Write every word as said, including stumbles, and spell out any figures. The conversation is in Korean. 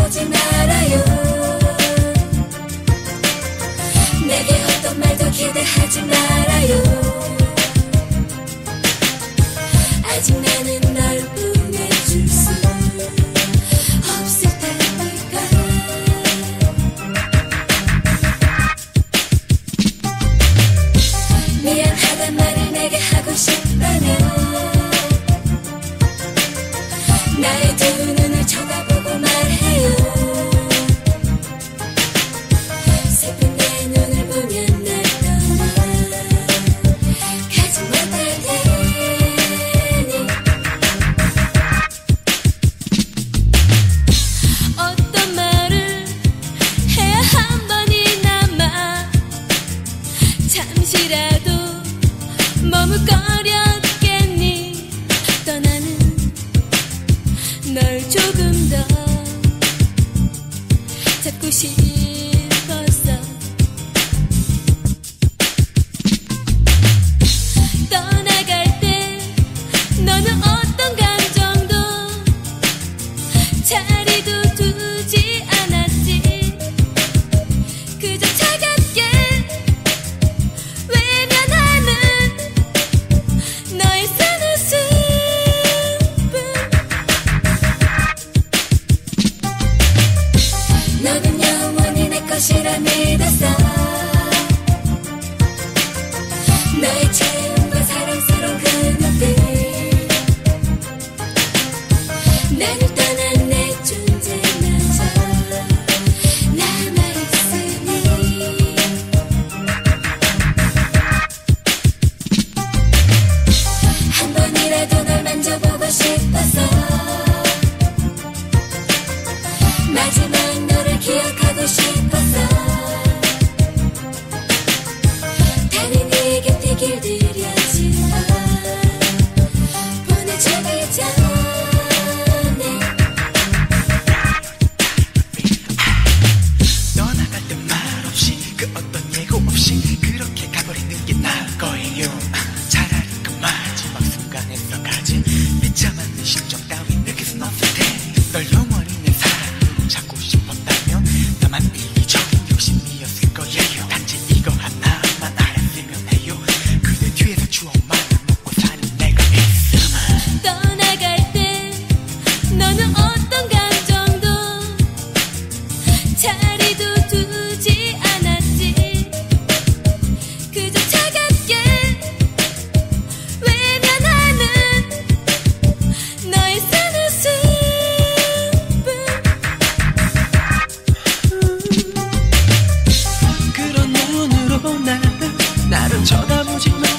쳐다보지 말아요. 내게 어떤 말도 기대하지 말아요. 아직 나는 널 보내줄 수 없을 테니까. 미안하단 말을 내게 하고 싶다면 나의 두 눈을 쳐다보고 말해요. 슬픈 내 눈을 보면 날 떠나 가지 못할 테니. 어떤 말을 해야 한 번이나마 잠시라도 머뭇거렸겠니. 떠나는 널 조금 더 잡고 싶었어. 떠나갈 때 너는 어떤 감정도 자리도 두지 않았지. 그저 차갑게 외면하는 너의 쓴 웃음뿐. 너는 영원히 내 것이라 믿었어. 너의 체온과 사랑스러운 그 눈빛, 나를 떠난 내 존재마저 남아있으니. 한 번이라도 널 만져보고 싶어서 마지막 너를 기억하고 싶어서 다른 이의 곁에 길들여지마. 보내주기 전에 떠나갈 때 말없이 그 어떤 예고 없이 그렇게 가버리는 게 나을 거예요. 차라리 그 마지막 순간에서 가진 비참한 심정 따윈 느낄 순 없을 테니. 널 영원히 내 사랑으로 잡고 싶었다면 나만 이기적인 욕심이었을 거예요. 단지 이거 하나만 알았으면 해요. 그대 뒤에서 추억만을 먹고 사는 내가 있음. 떠나갈 때 너는 어떤 감정도 자리도 두지 않았지. 그저 차갑게 외면하는 너의 쓴 웃음뿐. 그런 눈으로 나를 나를 쳐다보지 마.